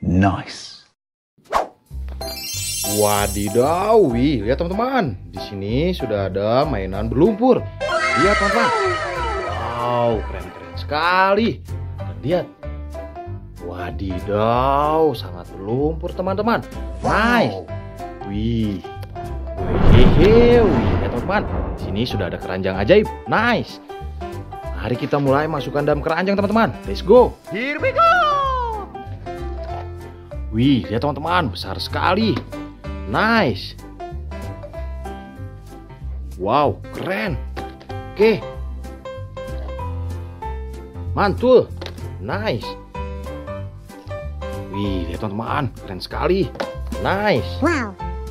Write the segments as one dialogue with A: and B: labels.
A: Nice.
B: Wadidaw, wih, lihat teman-teman. Di sini sudah ada mainan berlumpur. Lihat teman-teman. Wow, keren-keren sekali. Dan lihat. Wadidaw, sangat berlumpur teman-teman. Nice. Wih. Hehehe, wih, lihat teman-teman. Di sini sudah ada keranjang ajaib. Nice. Mari kita mulai masukkan dalam keranjang teman-teman. Let's go. Here we go. Wih, lihat teman-teman, besar sekali. Nice. Wow, keren. Oke. Mantul. Nice. Wih, lihat teman-teman, keren sekali. Nice.
C: Wow.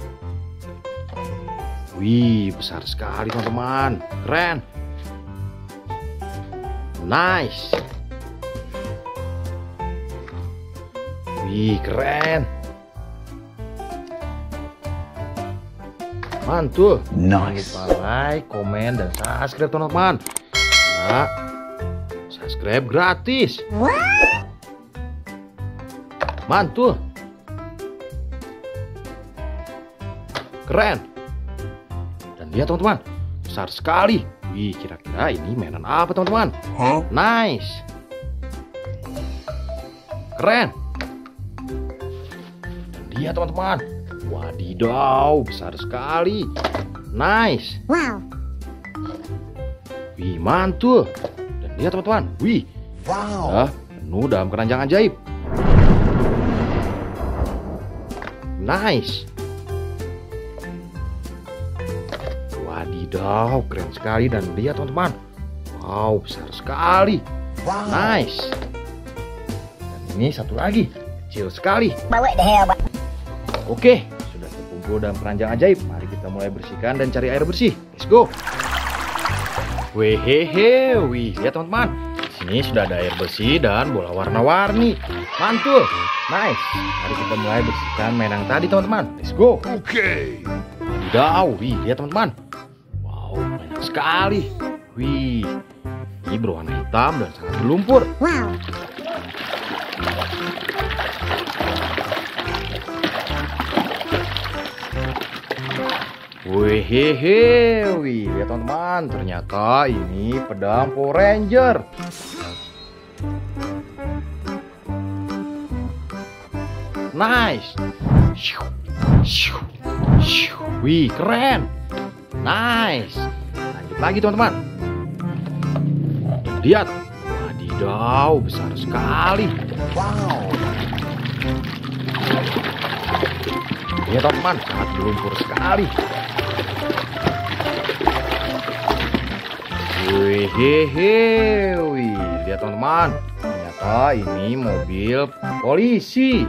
B: Wih, besar sekali teman-teman. Keren. Nice. Wih, keren. Mantul.
A: Nice.
B: Jangan lupa like, komen, dan subscribe teman-teman. Nah, subscribe gratis.
C: What?
B: Mantul. Keren. Dan lihat teman-teman, besar sekali. Wih, kira-kira ini mainan apa teman-teman? Nice. Keren. Dan lihat teman-teman. Wadidaw, besar sekali. Nice.
C: Wow.
B: Wih, mantul. Dan lihat teman-teman. Wih.
A: Wow.
B: Penuh dalam keranjang ajaib. Nice. Wadidaw, keren sekali. Dan lihat teman-teman. Wow, besar sekali.
A: Wow.
B: Nice. Dan ini satu lagi. Kecil sekali.
C: Bawa the hell, Pak.
B: Oke, sudah terkumpul dalam keranjang ajaib. Mari kita mulai bersihkan dan cari air bersih. Let's go. Wehehe, wih, lihat teman-teman. Di sini sudah ada air bersih dan bola warna-warni. Mantul. Nice. Mari kita mulai bersihkan mainan tadi teman-teman. Let's go.
A: Okay.
B: Wadidaw, wih, lihat teman-teman. Wow, banyak sekali. Wih, ini berwarna hitam dan sangat berlumpur.
C: Wow.
B: Wehehe, wih, lihat teman-teman, ternyata ini pedang Power Ranger. Nice. Wih, keren. Nice. Lanjut lagi teman-teman. Lihat, wadidaw, besar sekali.
A: Wow.
B: Lihat teman-teman, sangat berlumpur sekali. Wehehe, wih, lihat teman-teman, ternyata ini mobil polisi.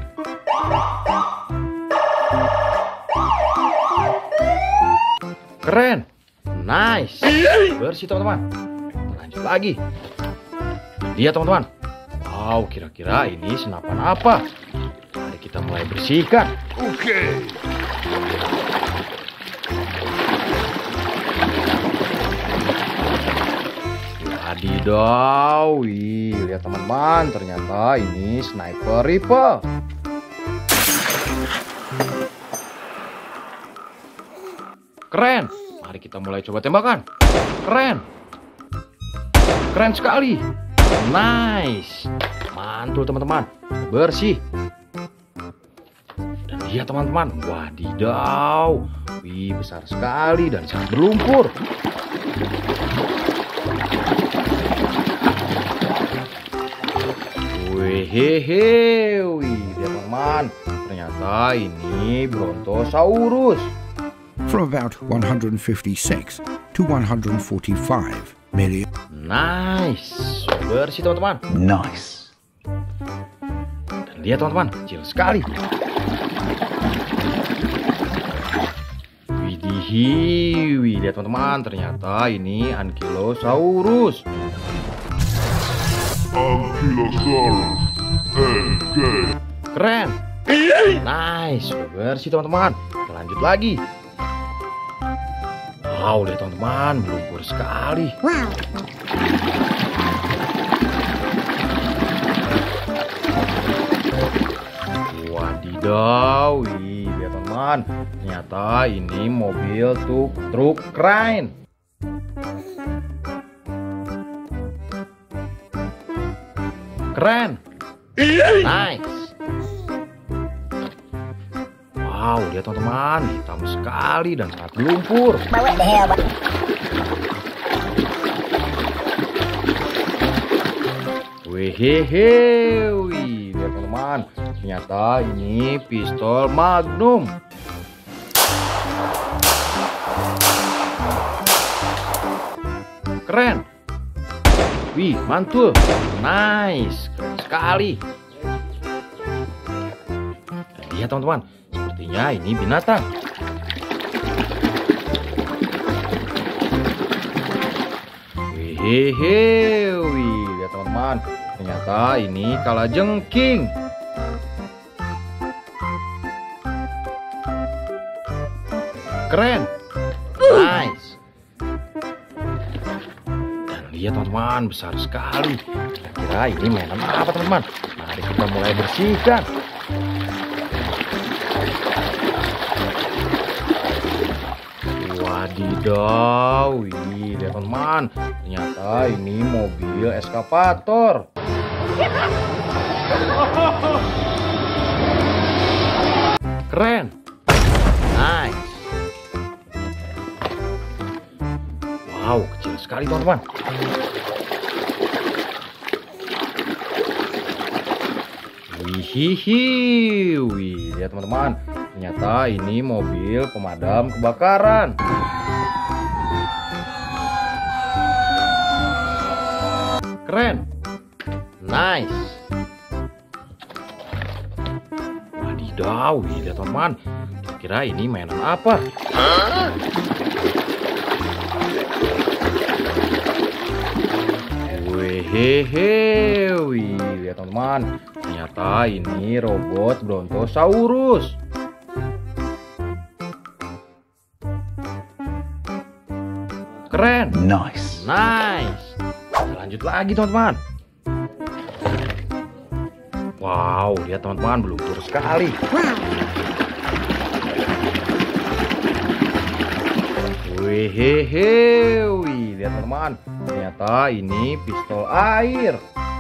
B: Keren, nice, bersih teman-teman. Lanjut lagi. Lihat teman-teman, wow, kira-kira ini senapan apa? Mari kita mulai bersihkan.
A: Okay.
B: Wadidaw, wih, lihat teman-teman, ternyata ini sniper rifle. Keren, mari kita mulai coba tembakan. Keren, keren sekali. Nice, mantul teman-teman, bersih. Dan lihat teman-teman, wadidaw, wih, besar sekali dan sangat berlumpur. Wehehe, wih, lihat teman-teman, ternyata ini Brontosaurus.
D: From about 156 to 145 million.
B: Nice, bersih teman-teman.
A: Nice.
B: Dan lihat teman-teman, kecil sekali. Widih, wih, lihat teman-teman, ternyata ini Ankylosaurus.
A: Ankylosaurus. NK.
B: Keren. Nice, sudah bersih teman-teman. Kita lanjut lagi. Wow, lihat teman-teman, berlumpur sekali.
C: Wow.
B: Wadidaw, wih, lihat teman-teman. Ternyata ini mobil truk crane. Keren. Nice. Wow, lihat teman-teman, hitam sekali dan sangat lumpur. Wehehe, wih, lihat teman-teman. Ternyata ini pistol Magnum. Keren. Wih, mantul. Nice, keren sekali. Lihat teman-teman, sepertinya ini binatang. Wehehe, wih, lihat teman-teman. Ternyata ini kalajengking. Keren. Nice. Dan lihat teman-teman, besar sekali. Kira-kira ini mainan apa teman-teman? Mari kita mulai bersihkan. Wadidaw, wih, lihat teman-teman. Ternyata ini mobil eskavator. Keren. Nice. Wow, kecil sekali teman-teman. Wihihi, wih, lihat teman-teman. Ternyata ini mobil pemadam kebakaran. Keren. Nice. Wadidaw, lihat teman-teman. Kira-kira ini mainan apa? Wehehe, wih, lihat teman-teman. Ternyata ini robot Brontosaurus. Keren.
A: Nice.
B: Nice. Lanjut lagi teman-teman. Wow, lihat teman-teman, meluncur sekali. Wehehe, wih, lihat teman-teman. Ternyata ini pistol air.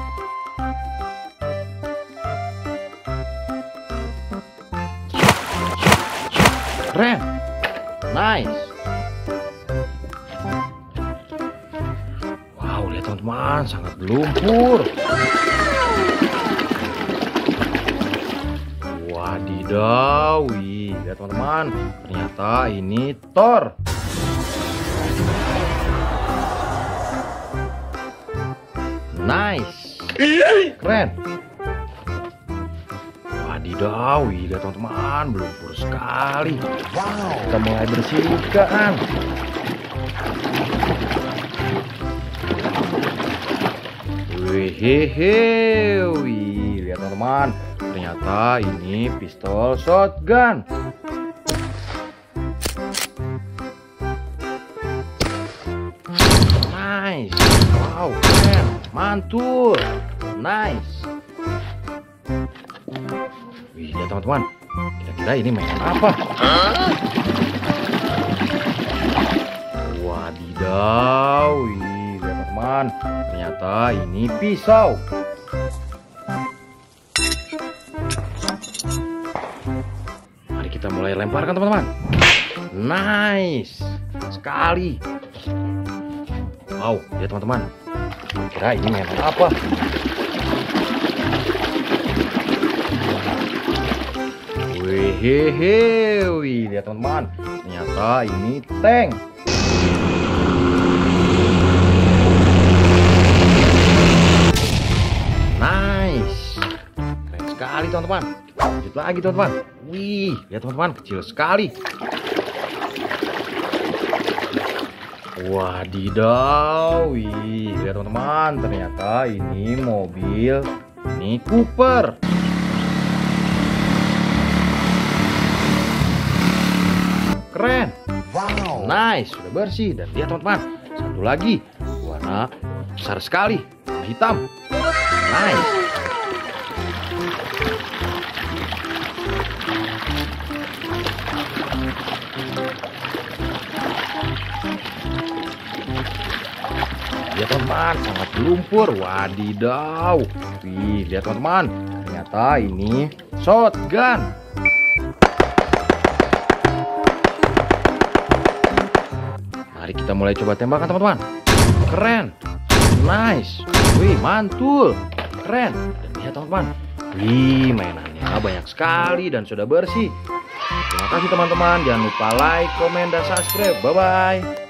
B: Keren. Nice. Wow, lihat teman-teman, sangat berlumpur. Wadidaw, wih, lihat teman-teman. Ternyata ini Thor. Nice. Keren. Wadidaw, lihat teman-teman, berlumpur sekali. Wow, kita mulai bersihkan. Wehehe, wih, lihat teman-teman. Ternyata ini pistol shotgun. Nice. Wow, keren. Mantul. Nice. Wih, lihat teman-teman. Kira-kira ini mainan apa? Wadidaw, wih, lihat teman-teman. Ternyata ini pisau. Mari kita mulai lemparkan teman-teman. Nice sekali. Wow, lihat teman-teman. Kira ini mainan apa? Wehehe, wih, lihat teman-teman. Ternyata ini tank. Nice. Keren sekali teman-teman. Lanjut lagi teman-teman. Wih, lihat teman-teman, kecil sekali. Wadidaw, wih, lihat teman-teman. Ternyata ini mobil Mini Cooper. Keren.
A: Wow.
B: Nice, sudah bersih. Dan lihat teman-teman, satu lagi warna besar sekali, warna hitam. Nice. teman-teman, sangat lumpur. Wadidaw. Wih, lihat teman-teman. Ternyata ini shotgun. Mari kita mulai coba tembakan teman-teman. Keren. Nice. Wih, mantul. Keren. Dan lihat teman-teman. Wih, mainannya banyak sekali dan sudah bersih. Terima kasih teman-teman. Jangan lupa like, komen, dan subscribe. Bye-bye.